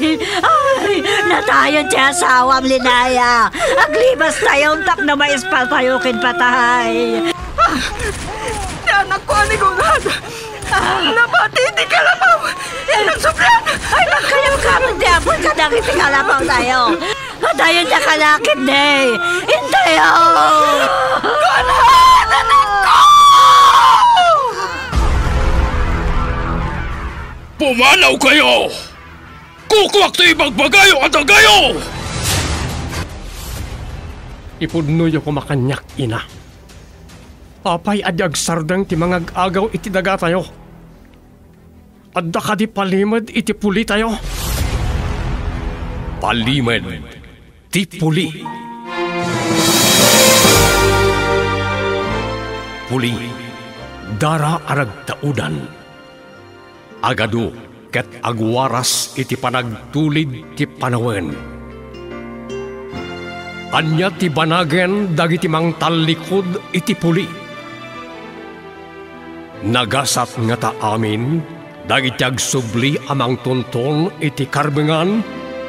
Ay, natayon siya asawam linaya. Aglibas tayong tak na maispal payukin patay. Anak ko, anigungan! Napati, di kalabaw! Nagsublan! Ay, magkayang kamang diapon ka na kalabaw tayo. Natayon siya kalakit day. Hintayo! Anak! Anak ko! Pumanaw kayo! Kukuwak sa ibang bagayo at agayo! Ipudnoy ako makanyak, ina. Apay adyag sardang ti mga agaw iti daga tayo. Adda ka di palimad iti puli tayo. Palimad ti puli. Puli, dara arag taudan. Agado ket agwaras iti panagtulid ti panawen. Anya ti banagen dagiti mang talikod iti puli. Nagasat nga ta amin dagiti agsubli amang tonton iti karbengan.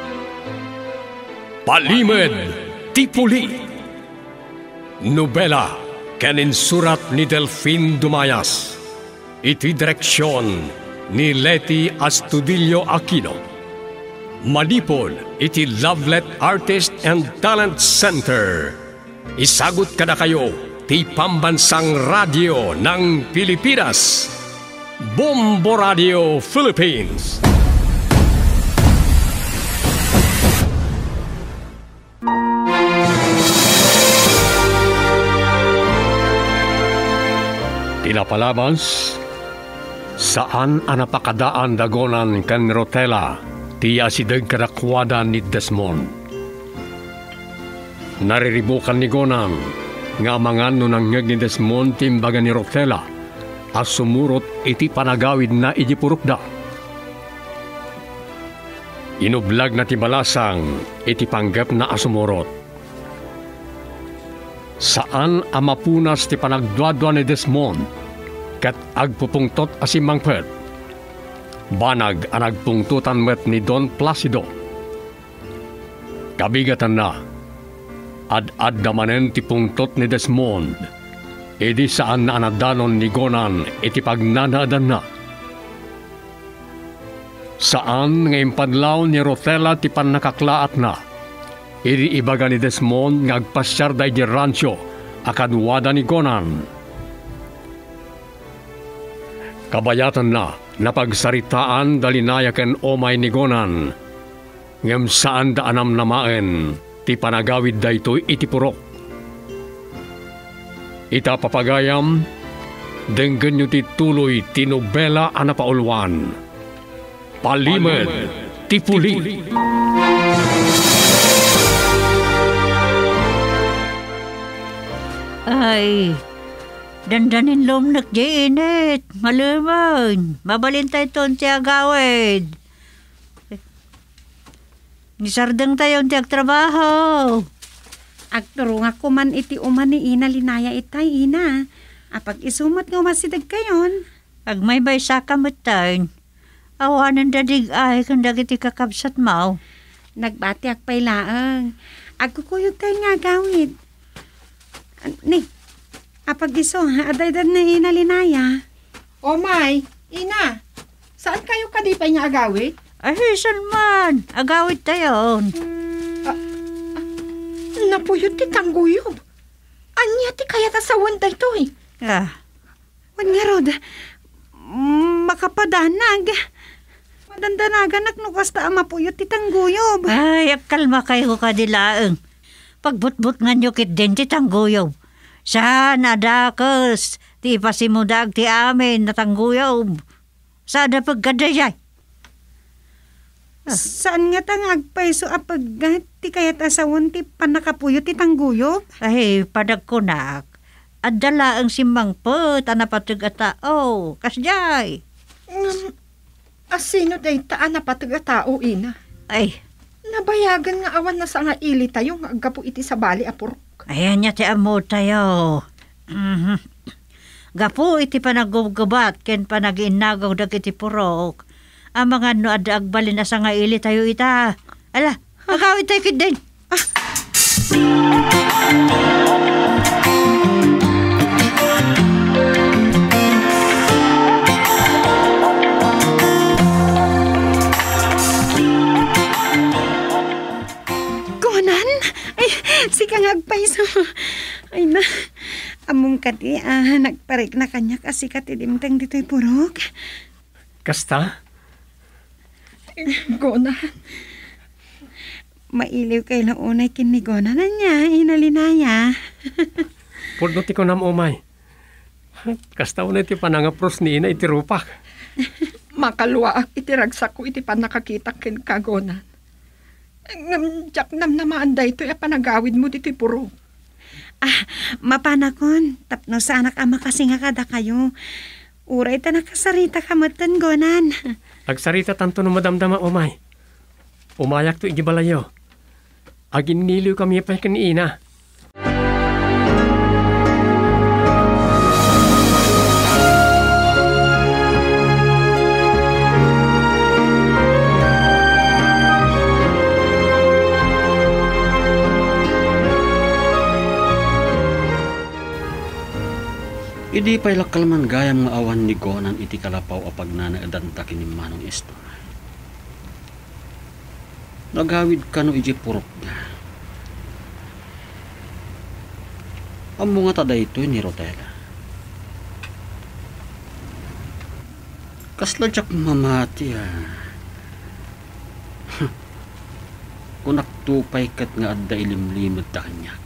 Palimed ti puli. Nobela ken surat ni Delfin Dumayas. Iti direksyon ni Leti Astudillo Aquino. Manipod iti Lovelet Artist and Talent Center. Isagot kada kayo ti Pambansang Radio ng Pilipinas. Bombo Radio Philippines. Tinapalabas, saan anapakadaan dagonan kan Rotela, ti asideg kadakwada ni Desmond. Nariribukan ni Gonan, nga mangan no nangyag ni Desmond timbaga ni Rotela, as sumurot iti panagawid na ijipurukda. Inublag na ti balasang iti panggap na asumurot. Saan amapunas ti panagdwadwa ni Desmond, kat agpupungtot asimangpet. Banag ang nagpungtutan met ni Don Placido. Kabigatan na, ad-ad damanen ti pungtot ni Desmond, edi saan na anadanon ni Gonan iti pagnanadan na. Saan ngayon padlaw ni Rotela ti panakaklaat na, edi ibaga ni Desmond ngagpasyar day di rancho akadwada ni Gonan. Kabayatan na napagsaritaan dalinaya ken omay ni Gonan, ngem saan da anam namaen ti panagawid daytoy iti purok. Ita papagayam, denggen nyo ti tuloy ti nobela anapaulwan. Palimed ti puli. Ay, dandanin lumnak di init. Maluman. Mabalintay ton ti agawid. Nisardeng tayong ti agtrabaho. Agturo nga kuman iti uman ni ina linaya itay ina. Apag isumat nga masidag kayon. Ag may baysa kamutan. Awanan dadig ay kung dagiti kakabsat mo. Nagbati akpay laang. Agkukuyog kayo nga gawid. Ni, apag iso ha, adaydan na ina linaya. O may, ina, saan kayo kadipay nga agawid? Ay, saan man? Agawid tayo. Napuyot ti tangguyob. Anya ti kaya tasawan dayto eh. Wan nga rod, makapadanag. Madandanagan at nukasta ang mapuyot ti tangguyob. Ay, kalma kayo kadilaang. Pagbutbut nga nyo kit din ti tangguyob. Saan adakos, ti pasimudag ti amin na tangguyob. Saan na pagkadayay? Saan nga tangagpay so apag ti kayat asawon ti panakapuyot ti tangguyob? Ay, padagkunak. Adala ang simangpot, anapatug at tao. Kasjay. Asino day taan na patag tao, ina? Ay, nabayagan nga awan na sa nga ili tayo nga agapo iti sa bali apurok. Ayan niya ti amo tayo. Gapo iti panaggugubat ken panaginagaw dagiti purok. Ang mga no ada agbalin asa nga ili tayo ita. Ala, agawid tayo kid din. Gonan? Ay, si kang agpaiso. Ay na, among kati, nagparik na kanya kasi katidimtang dito'y purok. Kasta? Gona. Mailiw kay launay kinigona na niya, inalinaya. Pudno ti ko nam umay. Kasta unay ti panangapros ni ina iti rupak. Makaluwaak iti ragsak ko iti panakakita ken kagona. Jak nam namaan da ito panagawid mo dito'y puro. Mapanakon, tapno sa anak ama kasi nga kada kayo. Uray ta nakasarita kamatan gonan. Agsarita tanto no madamdama umay. Umayak to igibalayo. Agin niliw kami pa ina. Idi pa'y lakalman gayam nga awan ni Gonan iti kalapaw apag nanaadan takin ni Manong Esto. Nagawid ka no iji purok na. Ang mga tada ito ni Rotela. Kasla jak mamati Kung naktupay kat nga adda ilimlimod ta kanyak.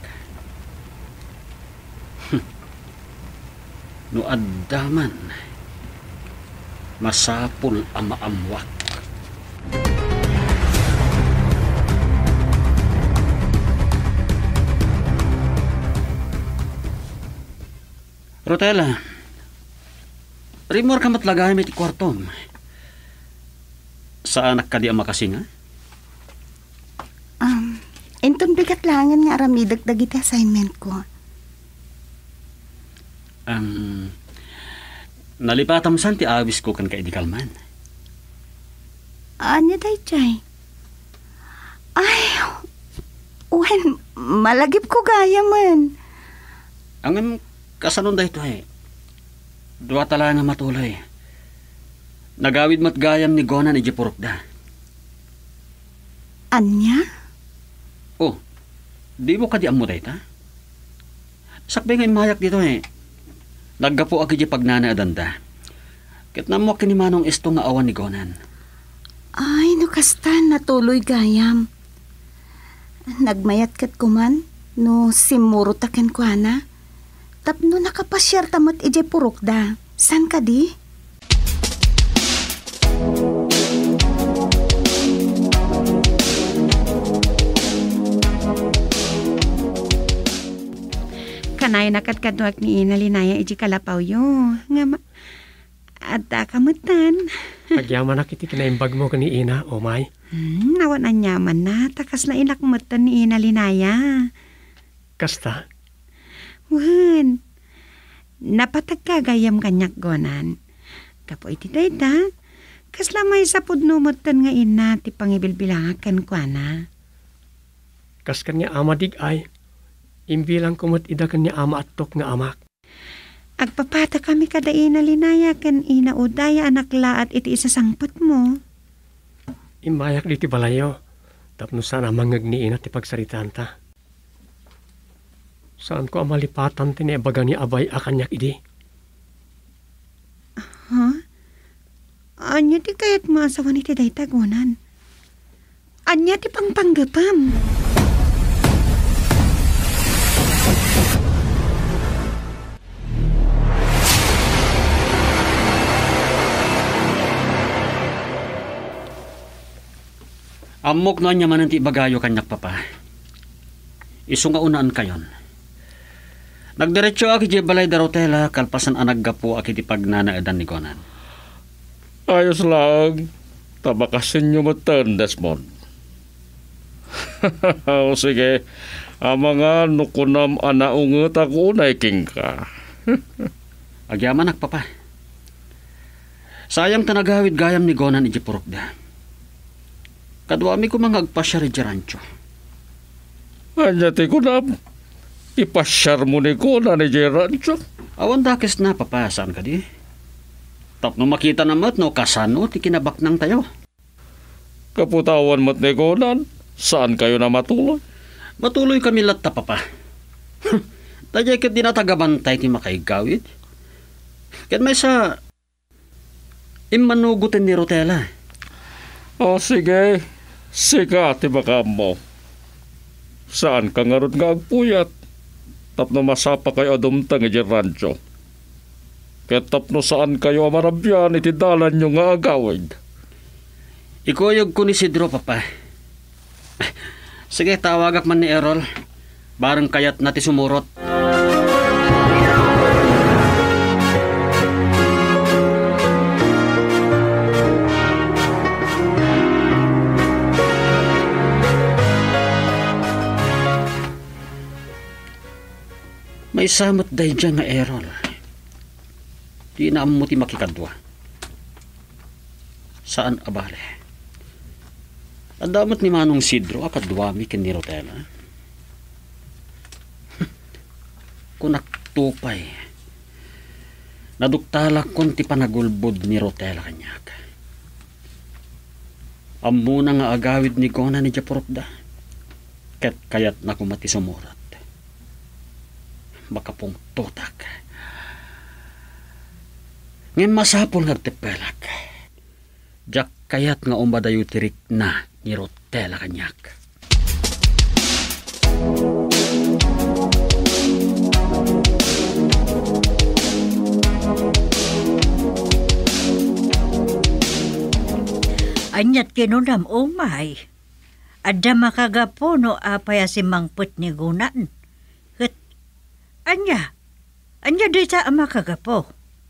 No addaman masapul ang maamwak. Rotela, rimor ka matlagay may ti kwartom. Sa anak ka di ang makasinga? Enton bigat langan nga aramidag dagiti assignment ko. Nalipatam san ti awis ko kan kaidikalman. Anya day chay? Ay, wen, malagip ko gaya man. Ang kasanon da ito Dua tala nga matuloy. Nagawid mat gayam ni Gonan iji purokda. Anya? Oh, di mo ka di amo da ita? Sakbay nga imayak dito Naggapo agi di pagnanaadan da. Ket namo kini Manong Esto nga awan ni Gonan. Ay, no kastan natuloy gayam. Nagmayat kat kuman, no simuro taken ko ana. Tapno nakapasyar tamot ije purok da. San ka di? Kanay nakatkaduak ni inalinaya iji kalapaw yo. Nga adda kamutan. Agyaman na kiti kinaimbag mo kani ina, umay. Nawan anyaman na. Takas na inakmutan ni inalinaya. Kasta? Wan. Napatagkagayam kanyak Gonan. Kapo iti dayta. Kasla may sapod numutan nga ina ti pangibilbilangakan ko na. Kas kanya ama dig ay. Imbilang kumot ida kanya ama atok nga amak. Agpapata kami kada inalinaya kan inaudaya anak laat iti isasangpot mo. Imayak di ti balayo. Tapno sana mangagni ina ti pagsaritaan ta. Saan ko amalipatan tinebaga ni abay akanyak idi? Ha? Anya ti kayat maasawa ni ti dayta Gonan? Anya ti pangpanggapam? Amok no anya man ti bagayo kanyak papa. Isu nga unaan kayon. Nagdiretso aki di balay da Rotela kalpasan anag gapo aki di pagnanaadan ni Gonan. Ayos lang. Tabakasin nyo matan, Desmond. O sige. Ang mga nukunam anaungot ako unay king ka. Agyaman papa. Sayang tanagawid gayam ni Gonan iti Purokda. Kadwami ko mga agpasyar iti rancho. Anya ti kunam. Ipasyar mo ni Gonan iti rancho. Awan dakes na papasaan ka di. Tapno makita namat no kasano ti kinabak nang tayo. Kaputawan mo't ni Gonan. Saan kayo na matuloy? Matuloy kami latta papa. Tadya kat di natagabantay ti makaigawid. Kat may sa imanugutin ni Rotela. O sige. Sika ti baka mo. Saan ka nga ron nga agpuyat? Tapno masapa kayo adumtang iti rancho. Ket tapno saan kayo amarabyan iti dalan nyo nga agawid. Ikuyog ko ni Sidro papa. Sige, tawagak man ni Errol. Barang kayat nati sumurot. May samot day dyan nga Errol. Di na mo ti makikadwa. Saan abale? Adamot ni Manong Sidro akadwami ken ni Rotela. Kunaktupay. Naduktalak kon ti panagulbod ni Rotela kanyak. Amuna nga agawid ni Gonan ni Japurokda. Ket kayat na kumati sumurat. Makapong tutak. Ngayon masapol nagtipelak. Jak kayat nga umbadayo tirik na ni Rotela kanyak. Anyat kinunam umay. Adda makagapo no apaya si mangput ni Gunan. Ket anya di ta makagapo.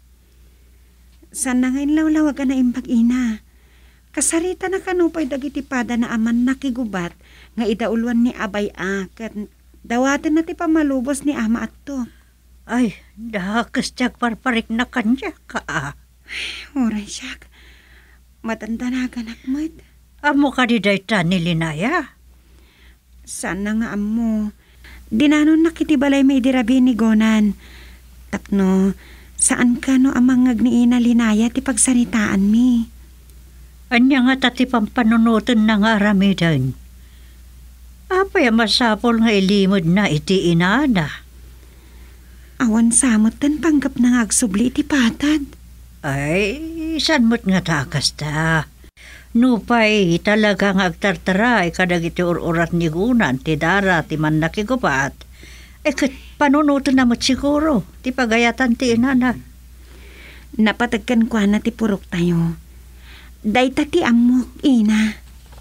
Sana ngayon lawlawag ka na imbag-ina. Kasarita na kanupay dagiti pada na aman nakigubat nga idauluan ni Abay ket dawaten na ti pamalubos ni ama atto. Ay, dakas tiyak parparik na kanya ka. Oray siyak. Matanda na ganak mo't. Amo ka di dayta ni Linaya. Sana nga amo. Dinanon nakitibalay may dirabi ni Gonan. Tapno, saan ka no amang ngagniina Linaya ti pagsaritaan mi? Anya nga tati pampanunutan na nga aramidan. Apay masapol nga ilimod na iti inana. Awan samot tan panggap na nga agsubli iti patad. Ay, san mo't nga takas ta. Nupay talaga nga agtartaray kadag iti ururat ni Gunan, ti dara, ti man nakigupat. Ket panunutan na mo't siguro, ti pagayatan ti inana. Napatagkan kwa na ti purok tayo. Dayta ti amok, ina.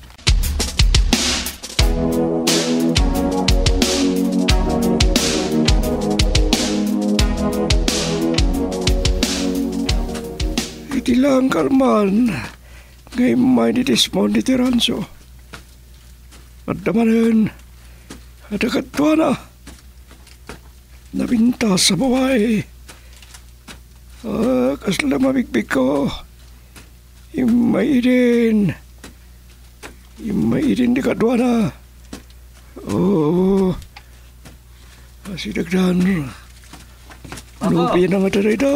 Iti lang kalman. Ngayon may ditismon di tiranso. At damanin. At akatwa na. Nabinta sa bawae. Kasla mamigbig ko. Imaidin di kadwa na. Oo. Asidagdan. Lupi na nga tayo ito.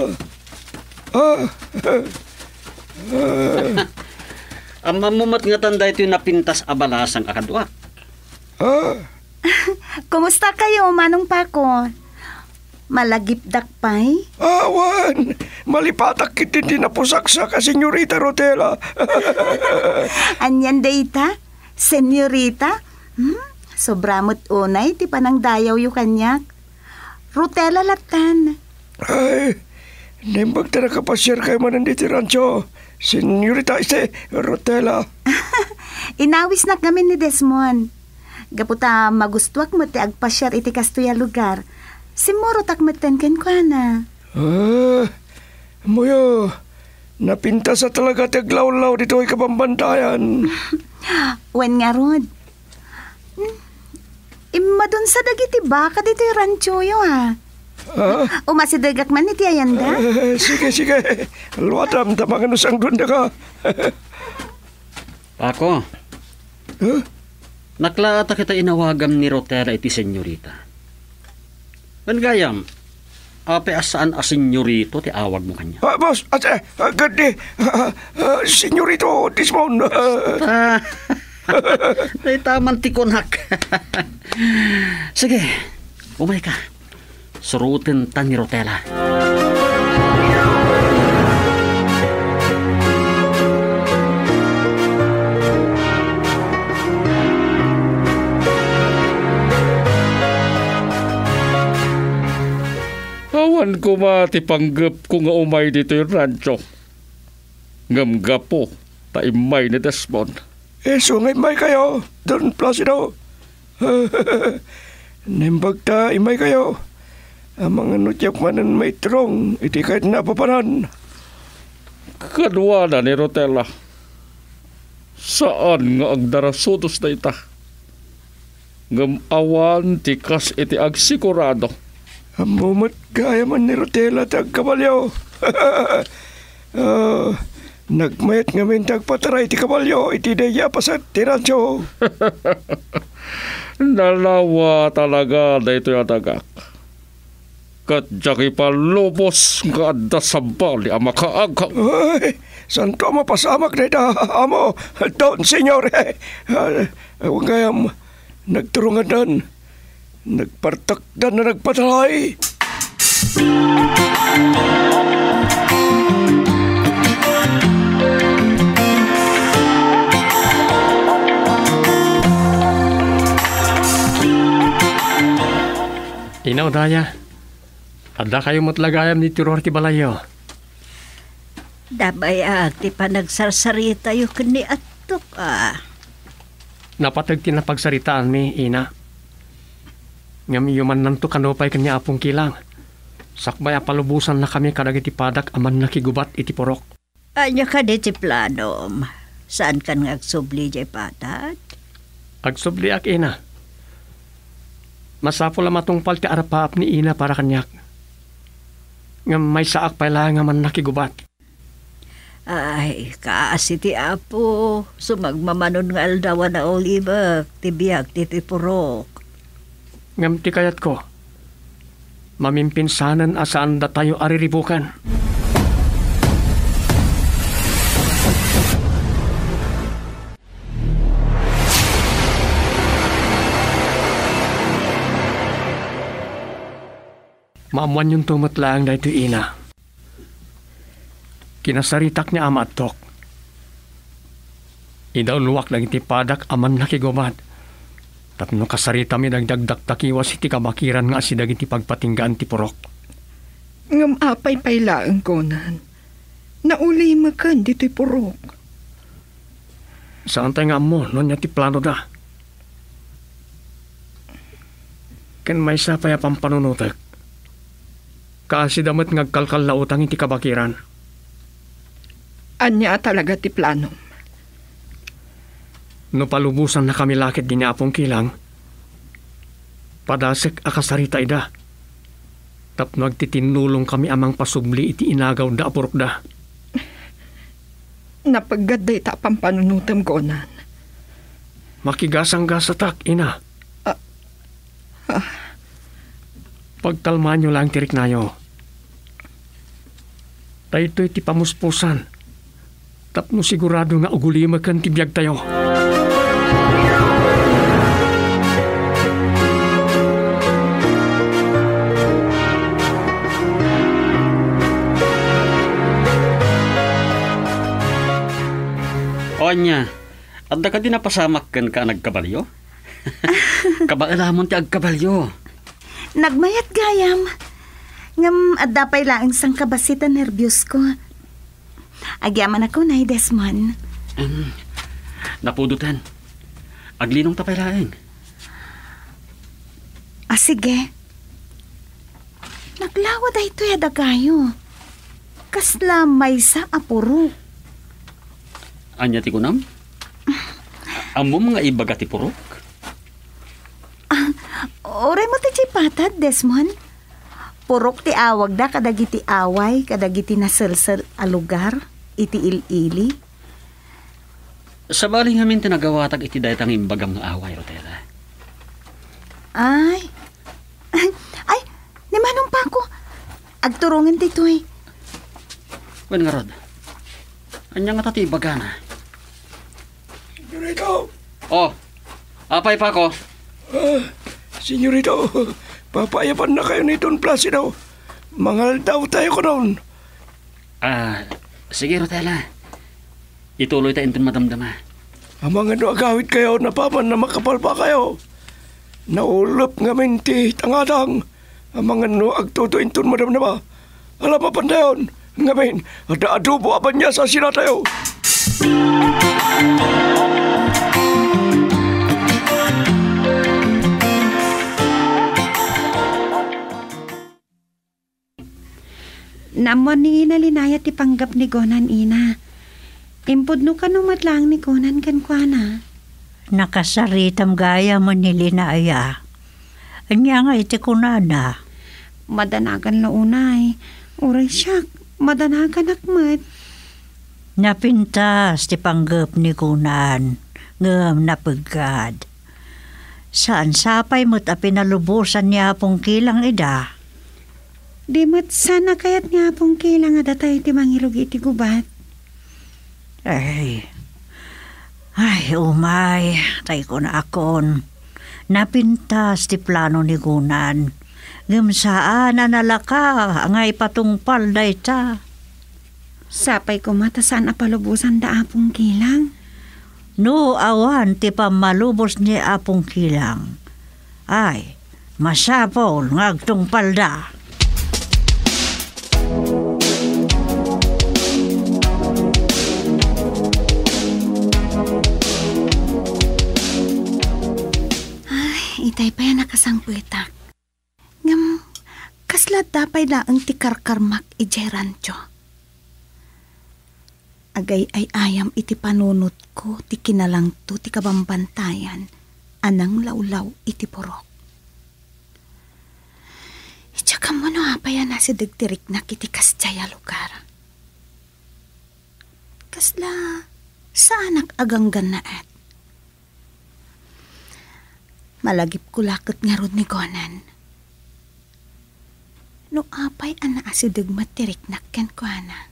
Ang mamumat nga tanda ito yung napintas abalasang akadwa. Kumusta kayo, Manong Paco? Malagipdak pa'y? Awan! Malipatak kitin din na pusaksa ka, Senyorita Rotela. Anyan data? Senyorita? Sobramot unay, ti panang dayaw yu kanyak. Rotela latan. Ay, nembag tara kapasyar kayo mananditi rancho. Senyorita Rotela. Inawis na kami ni Desmond. Gaputa magustuak mo ti agpasyar iti kastuya lugar. Simuro takmatan ken kwa na. Muyo, napinta sa talaga tiaglaw-law dito ay kabambantayan. Wen nga rod. Imadun sa dagiti baka dito yung rancho yo ha. Umasidagak man ni Tiyayanda. Sige. Luwadam tamangan usang dunda ka. Ako, naklaata kita inawagam ni Rotela iti senyorita. Gayam, ape asaan a senyorito ti awag mo kanya? Boss, gandi. Senyorito, Desmond. Ay, taman tikonak. Sige, umay ka. Surutin ta ni Rotela. Awan ko matipanggap ko nga umay dito yung rancho. Ngamgapo, taimay ni Desmond. Sungay may kayo. Don Placido. Nimbag ta imay kayo. Ang mga nutyak manan may trong, iti kahit napapanan. Kadwa na ni Rotela. Saan nga ang darasutos na ita? Ngam awan tikas iti agsikurado. Amumat gaya man ni Rotela tag kabalyo. Nagmayat ngamin tag pataray ti kabalyo, iti daya pasat ti rancho. Nalawa talaga na ito yung tagak. Kadyaki pa lubos nga adda sabali ang makaagak. Ay, santo mapasamak na ita, amo, doon, senyor. Huwag kayam, nagturungan dan, nagpartakdan na nagpatalay. Inaw daya. Adda kayo matlagayam ni Tiror ti Balayo. Dabay ti panagsarsarita yu kani atok Napatag tinapagsaritaan mi, ina. Ngam yuman nanto kanopay kanya apong kilang. Sakbay palubusan na kami kadag iti padak aman nakigubat iti porok. Anya ka di ti planom. Saan kan nga agsubli jay patat? Agsubli ak, ina. Masapol ang matungpal ti arapaap ni ina para kanyak. Ngam may saak pala nga man nakigubat. Ay, kaasi ti apo. Sumagmamanon nga aldawa na oliba. Tibiyag ti purok. Ngam ti kayat ko. Mamimpinsanan asaan da tayo ariribukan. Maamuan yung tumatlaang na ito, ina. Kinasaritak niya ama at tok. Idauluwak lang iti padak aman nakigubat. Tapno kasarita mi nagdagdak takiwas iti kabakiran nga sidag iti pagpatinggaan ti porok. Ngam apay pailaang konan. Nauli makan dito'y purok. Saan tayo nga mo, no niya ti plano da? Ken may sapaya pang panunutak. Kaasi damat ngagkalkal na utang iti kabakiran. Anya talaga ti plano. No palubusan na kami lakit din apong kilang, padasek akasarita ida. Tapno agtitinulong kami amang pasubli iti inagaw da apurok da. Napaggaday ta pampanunutam konan. Makigasang gasatak, ina. Pagtalmaan nyo lang tirik nayo. Tayo iti pamuspusan. Tapno sigurado nga ugulima kan tibiyag tayo. Onya, adda ka din napasamak kan ka nagkabalyo? Kabailamon ti agkabalyo. Nagmayat gayam. Ngam adapay lang sang kabasita nervyos ko. Agyaman ako na Desmond. Napudutan. Aglinong tapay laeng. Sige. Naglawa da ito yada kayo. Kasla may sa apuro. Anya ti kunam? Amo mga ibaga ti purok? Oray mo ti patad, Desmond. Purok ti awag da kadagiti away, kadagiti naselsel a lugar, iti il-ili. Sa baling amin tinagawatag iti daytang imbagam nga away, Rotela. Ay, ni manong pa ako. Agturungan dito eh. Wen nga rod, anya nga tati ibagana. Senyorito! Oh, apay pa ko. Senyorito, papayapan na kayo ni Don Placido. Mangal daw tayo ko noon. Sige, Rotela. Ituloy tayo itong madamdama. Ang mga agawit kayo, napaman na makapal pa kayo. Naulap nga minti tangadang. Ang mga agtutuin itong madamdama. Alam mo pa na yun. Ngamin, ada adobo aban niya sa sila tayo. Namon ni ina linaya ti panggap ni Gonan ina. Impudno ka numatlang ni Gonan kan kuana. Nakasaritam gaya mo ni Linaya. Anya nga iti kunana. Madanagan launay. Uray siyak, madanagan akmat. Napintas ti panggap ni Kunan. Ngam napagad. Saan sapay mo't a pinalubusan niya pong kilang ida? Di mat sana kayat nga pong kilang adatay ti mangilog iti gubat. Ay, umay, tay ko na akon. Napintas ti plano ni Kunan. Ngam saan analaka, ngay patungpal day ta. Sapay ko mata saan apalubusan da apong kilang. No awan ti pamalubos ni apong kilang. Ay, masapol ngagtungpal da. Itay pa yan nakasangpuitak. Ngam, kasla dapay na ang tikarkarmak ijerancho. Agay ay ayam iti panunot ko, ti kinalangto, ti kabambantayan, anang lawlaw iti purok. Itsaka mo no apaya na si dagtirik na kiti kasjaya lugar. Kasla, saanak aganggan na et. Malagip ko lakot nga ron ni Gonan. No apay ana asidag matirik nakken ko ana.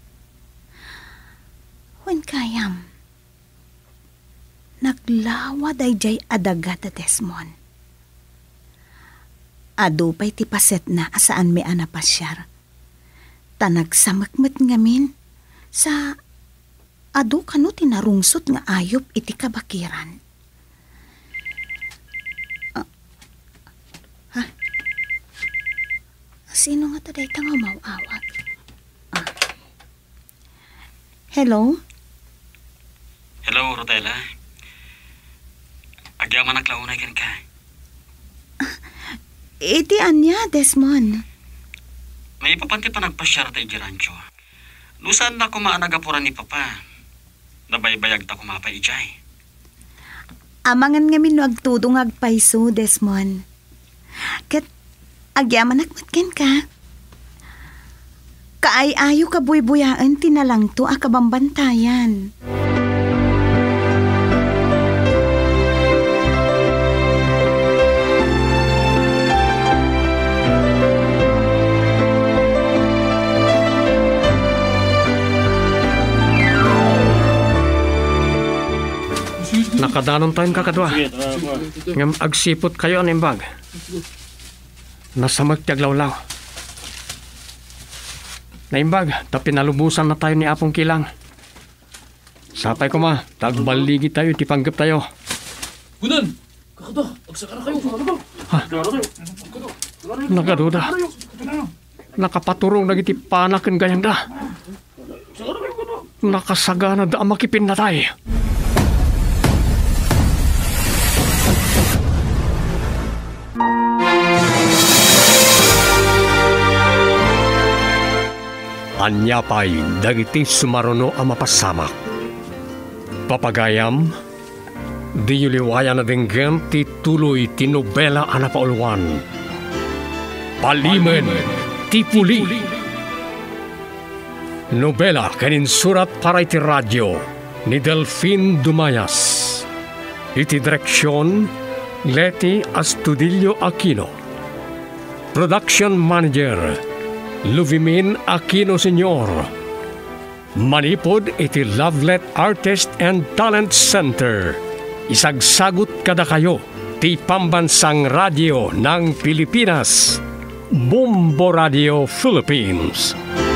Wen kayam. Naglawa dayjay adaga ta Desmond. Adu pa'y ti paset na asaan may ana pasyar. Tanagsamakmet ngamin sa adu kano tinarungsot nga ayop iti kabakiran. Sino nga taday tanga mawawag? Hello? Hello, Rotela. Agyaman naklaunay kan ka. Iti anya, Desmond. May papanti pa nagpasyar tayo Gerancho. Lusan na kumaanagapuran ni Papa. Nabaybayag ta kumapay ijay. Amangan nga minuagtudong agpaiso, Desmond. Kat agyaman akmatken ka. Kaay-ayo ka buy-buyaan tinalang to akabambantayan. Nakadanon tayong kakadwa. Ngam agsipot kayo ang imbag. Nasa magtiaglawlaw. Naimbag, tapinalubusan na tayo ni Apong Kilang. Sapay ko ma, tagbaligi tayo, tipanggap tayo. Gunan! Kakada! Agsaka na kayo! Ha? Nagaduda. Nakapaturong nagiti panakin gayang da. Nakasagana da makipin na tayo. Anya pa'y dagiti sumaruno ang mapasamak. Papagayam, di yuliwaya na dinggan ti tuloy ti nobela ang napauluan. Palimen ti Puli. Nobela kanin surat para iti radyo ni Delfin Dumayas. Iti direksyon Leti Astudillo Aquino. Production Manager Luvimin Aquino Sr. Manipod iti Lovelet Artist and Talent Center. Isagsagot kada kayo ti Pambansang Radio ng Pilipinas. Bombo Radio Philippines.